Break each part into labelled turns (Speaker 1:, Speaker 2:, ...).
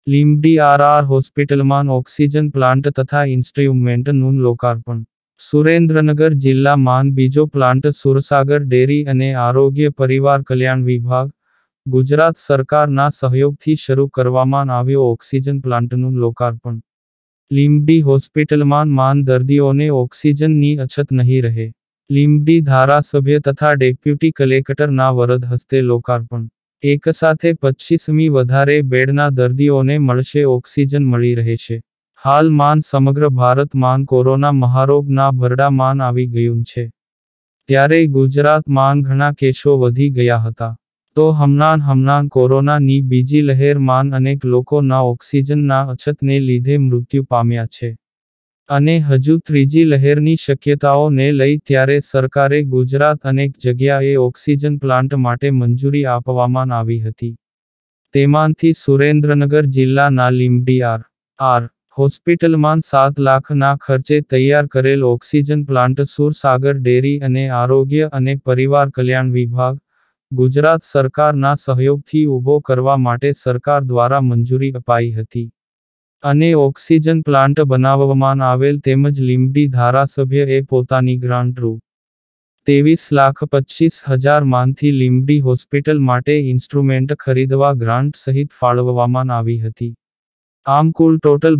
Speaker 1: Limbdi R હોસ્પિટલમાં oxygen plant તથા ઇન્સ્ટ્રુમેન્ટનું લોકાર્પણ. સુરેન્દ્રનગર જિલ્લામાં બીજો પ્લાન્ટ સુરસાગર ડેરી અને આરોગ્ય પરિવાર કલ્યાણ વિભાગ, ગુજરાત સરકારના સહયોગથી શરૂ કરવામાં આવ્યો ઓક્સિજન પ્લાન્ટનું લોકાર્પણ. લીંબડી હોસ્પિટલમાં દર્દીઓને ઓક્સિજનની અછત નહીં રહે. લીંબડી ધારાસભ્ય તથા ડેપ્યુટી કલેક્ટરના વરદ હસ્તે લોકાર્પણ. એકસાથે 25મી વધારે બેડના દર્દીઓને મળશે ઓક્સિજન મળી રહેશે. હાલમાં સમગ્ર ભારતમાં કોરોના મહારોગના ભરડામાં આવી ગયું છે. ત્યારે ગુજરાતમાં ઘણા કેસો વધી ગયા હતા. તો હમણાં કોરોનાની બીજી લહેરમાં અનેક લોકોના ઓક્સિજનના અછતને લીધે મૃત્યુ પામ્યા છે. અને હજુ ત્રીજી લહેરની શક્યતાઓને લઈ ત્યારે સરકારે ગુજરાત અનેક જગ્યાએ ઓક્સિજન પ્લાન્ટ માટે મંજૂરી આપવામાં આવી હતી. તેમાંથી સુરેન્દ્રનગર જિલ્લાના લીંબડી આર હોસ્પિટલમાં 7 લાખના ખર્ચે તૈયાર કરેલ ઓક્સિજન પ્લાન્ટ સુરસાગર ડેરી અને આરોગ્ય અને પરિવાર કલ્યાણ વિભાગ, ગુજરાત સરકારના સહયોગથી ઊભો કરવા માટે સરકાર દ્વારા મંજૂરી અપાઈ હતી. અને ઓક્સિજન પ્લાન્ટ બનાવવામાં આવેલ તેમજ લીંબડી ધારાસભ્યએ પોતાની ગ્રાન્ટ રૂ. 23,25,000માંથી લીંબડી હોસ્પિટલ માટે ઇન્સ્ટ્રુમેન્ટ ખરીદવા ગ્રાન્ટ સહિત ફાળવવામાં આવી હતી. આમ કુલ ટોટલ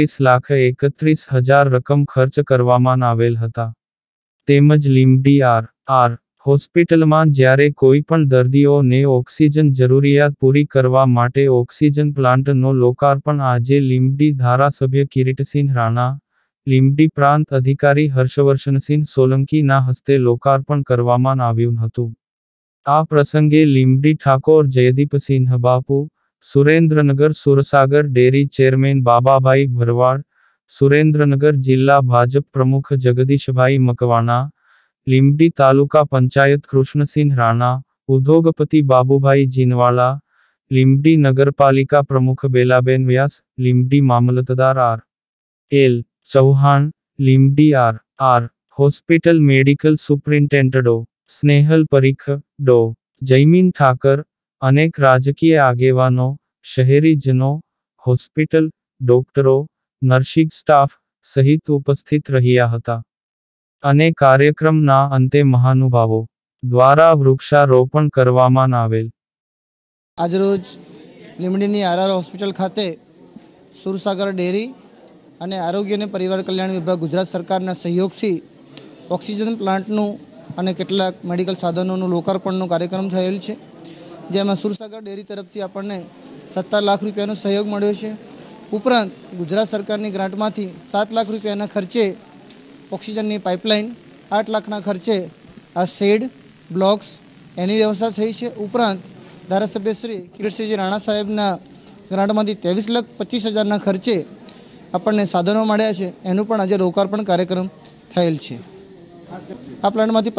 Speaker 1: 32,31,000 રકમ ખર્ચ કરવામાં આવેલ હતા. તેમજ લીંબડી આર હોસ્પિટલમાં જ્યારે કોઈ પણ દર્દીઓને ઓક્સિજન જરૂરિયાત પૂરી કરવા માટે ઓક્સિજન પ્લાન્ટનો લોકાર્પણ આજે લીંબડી ધારાસભ્ય કિરીટસિંહ રાણા, લીંબડી પ્રાંત અધિકારી હર્ષવર્ધનસિંહ સોલંકીના હસ્તે લોકાર્પણ કરવામાં આવ્યું હતું. આ પ્રસંગે લીંબડી ઠાકોર જયદીપસિંહ બાપુ, સુરેન્દ્રનગર સુરસાગર ડેરી ચેરમેન બાબાભાઈ ભરવાડ, સુરેન્દ્રનગર જિલ્લા ભાજપ પ્રમુખ જગદીશભાઈ મકવાણા, લીંબડી તાલુકા પંચાયત કૃષ્ણસિંહ રાણા, ઉદ્યોગપતિ બાબુભાઈ જીનવાલા, લીંબડી નગરપાલિકા પ્રમુખ બેલાબેન વ્યાસ, લીંબડી મામલતદાર R L. Chauhan, Limbdi R hospital medical superintendent Snehal Parikh, ડો. જયમીન ઠાકર, અનેક રાજકીય આગેવાનો, શહેરીજનો, હોસ્પિટલ, ડોક્ટરો, નર્સિંગ સ્ટાફ સહિત ઉપસ્થિત રહ્યા હતા. અને કાર્યક્રમના અંતે મહાનુભાવો દ્વારા વૃક્ષારોપણ કરવામાં આવેલ.
Speaker 2: આજરોજ લીંબડીની આર હોસ્પિટલ ખાતે સુરસાગર ડેરી અને આરોગ્ય અને પરિવાર કલ્યાણ વિભાગ ગુજરાત સરકારના સહયોગથી ઓક્સિજન પ્લાન્ટનું અને કેટલાક મેડિકલ સાધનોનું લોકાર્પણનો કાર્યક્રમ થયેલ છે. જેમાં સુરસાગર ડેરી તરફથી આપણને 17 લાખ રૂપિયાનો સહયોગ મળ્યો છે. ઉપરાંત ગુજરાત સરકારની ગ્રાન્ટમાંથી 7 લાખ રૂપિયાના ખર્ચે ઓક્સિજનની પાઇપલાઇન, 8 લાખના ખર્ચે આ શેડ, બ્લોક્સ એની વ્યવસ્થા થઈ છે. ઉપરાંત ધારાસભ્ય શ્રી કિરીટસિંહ રાણા સાહેબના ગ્રાન્ટમાંથી 23,25,000ના ખર્ચે આપણને સાધનો મળ્યા છે. એનું પણ આજે લોકાર્પણ કાર્યક્રમ થયેલ છે. આ પ્લાન્ટમાંથી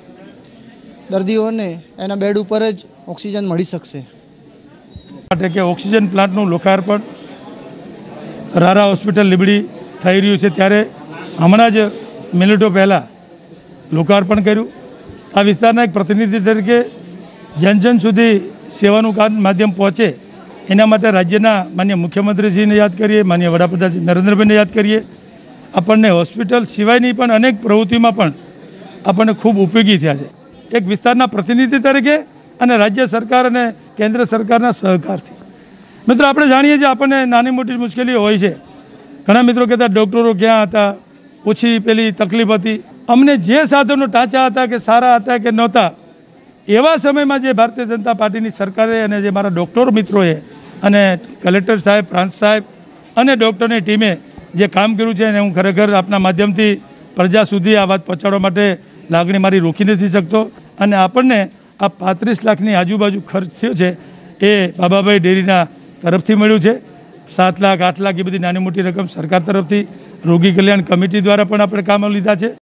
Speaker 2: 25 દર્દીઓને એના બેડ ઉપર જ ઓક્સિજન મળી શકશે.
Speaker 3: માટે કે ઓક્સિજન પ્લાન્ટનું લોકાર્પણ રારા હોસ્પિટલ લીંબડી થઈ રહ્યું છે ત્યારે હમણાં જ મિનિટો પહેલાં લોકાર્પણ કર્યું. આ વિસ્તારના એક પ્રતિનિધિ તરીકે જન સુધી સેવાનું માધ્યમ પહોંચે એના માટે રાજ્યના માન્ય મુખ્યમંત્રીશ્રીને યાદ કરીએ, માન્ય વડાપ્રધાન શ્રી નરેન્દ્રભાઈને યાદ કરીએ. આપણને હોસ્પિટલ સિવાયની પણ અનેક પ્રવૃત્તિમાં પણ આપણને ખૂબ ઉપયોગી થયા છે. એક વિસ્તારના પ્રતિનિધિ તરીકે અને રાજ્ય સરકાર અને કેન્દ્ર સરકારના સહકારથી. મિત્રો આપણે જાણીએ છીએ આપણને નાની મોટી મુશ્કેલીઓ હોય છે. ઘણા મિત્રો કહેતા ડૉક્ટરો ક્યાં હતા, ઓછી પેલી તકલીફ હતી. અમને જે સાધનો ટાંચા હતા કે સારા હતા કે નહોતા, એવા સમયમાં જે ભારતીય જનતા પાર્ટીની સરકારે અને જે મારા ડૉક્ટર મિત્રોએ અને કલેક્ટર સાહેબ, પ્રાંત સાહેબ અને ડૉક્ટરની ટીમે જે કામ કર્યું છે એને હું ખરેખર આપના માધ્યમથી પ્રજા સુધી આ વાત પહોંચાડવા માટે લાગણી મારી રોકી નથી શકતો. અને આપણને આ 35 લાખની આજુબાજુ ખર્ચ થયો છે એ બાબાભાઈ ડેરીના તરફથી મળ્યું છે. 7 લાખ, 8 લાખ એ બધી નાની મોટી રકમ સરકાર તરફથી રોગી કલ્યાણ કમિટી દ્વારા પણ આપણે કામ લીધા છે.